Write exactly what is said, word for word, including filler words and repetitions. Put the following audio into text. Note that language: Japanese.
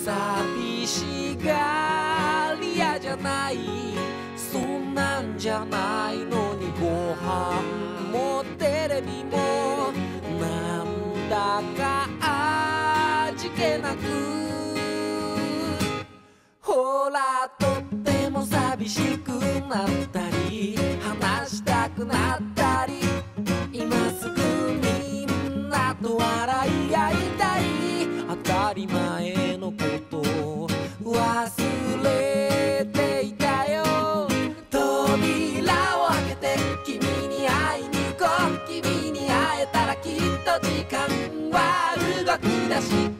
寂しがり屋じゃない、そんなんじゃないのに、ご飯もテレビもなんだか味気なく、ほらとっても寂しくなったり話したくなったり、今すぐみんなと笑い合いたい、当たり前のことを忘れていたよ。扉を開けて君に会いに行こう、君に会えたらきっと時間は動き出し